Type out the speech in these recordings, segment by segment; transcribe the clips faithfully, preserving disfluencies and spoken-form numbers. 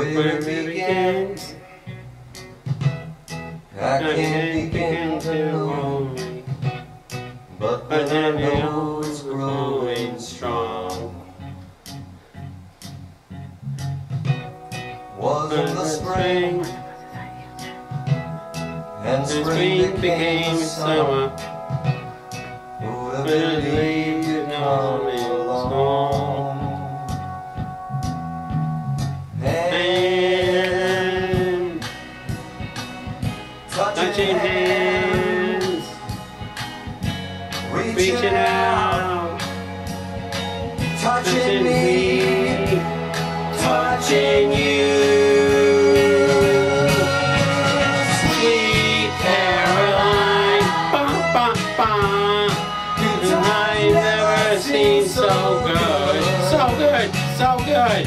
where it begins. I can't begin to hold me, but then I know it's growing strong. Wasn't the spring, and spring became summer. Who'd have believed it all along? And touching hands, reaching out, touching me, touching you. Sweet Caroline, ba ba ba. I've never seen so good, so good, so good.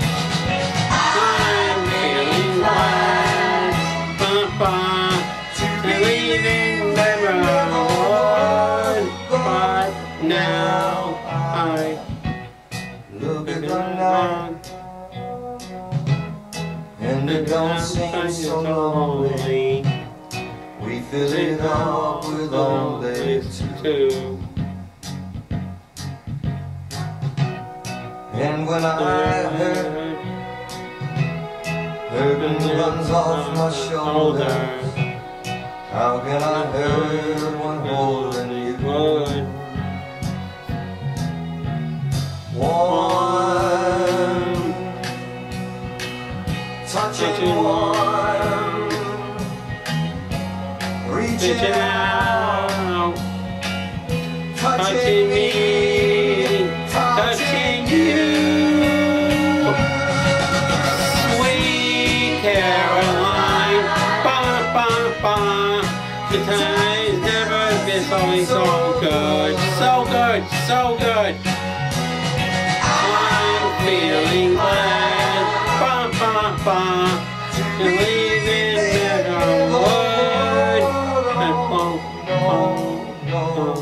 I'm feeling glad, ba ba, to be leaving Lebanon. But now I look at the night, and it don't seem so lonely. We fill it up with only two. And when I heard Urban runs off my shoulders, how can I hurt when holding you? One, touching one, reaching out, touching me, touching you. Sweet Caroline, ba ba ba. The time's never been so, so good, so good, so good. I'm feeling glad, ba ba ba, to leave in Meadowwood. And oh, oh, oh.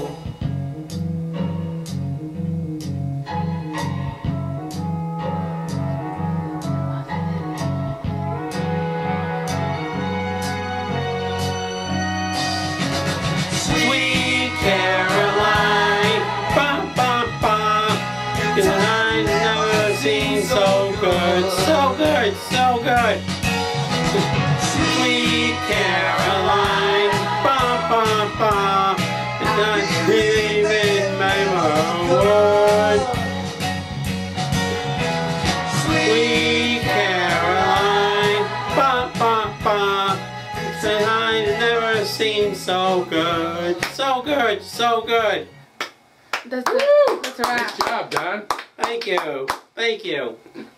Caroline, ba ba ba, 'cause I've never seen so good, so good, so good. Sweet Caroline, ba ba ba, and I live in my world. Sweet Caroline, ba ba ba, 'cause I've never seen so good, so good, so good. That's it. That's a wrap. Nice job, Don. Thank you, thank you.